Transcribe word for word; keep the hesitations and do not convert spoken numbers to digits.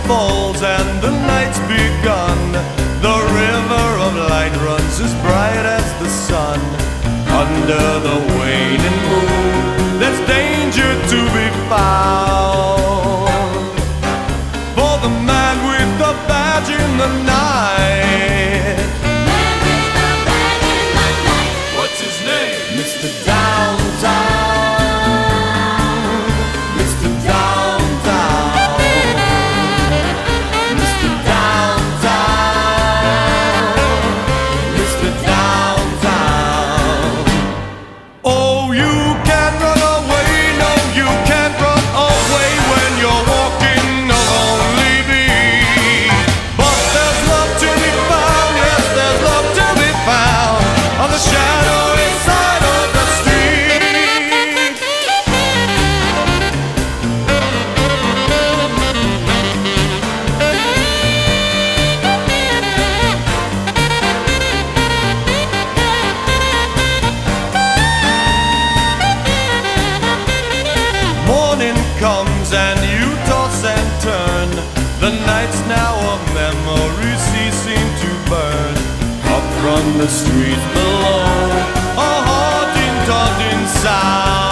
falls and the night's begun. The river of light runs as bright as the sun. Under the waning moon, there's danger to be found for the man with the badge in the night. Man with the badge in the night. What's his name? Mister Downtown. Mister Downtown. Mister Downtown. Mister Downtown. Oh, you can't run away, no, you can't run away when you're walking a lonely beat. But there's love to be found, yes, there's love to be found on the shadowy side of the street. Morning comes and you toss and turn. The night's now a memory ceasing to burn. Up from the street below, a haunting, taunting sound.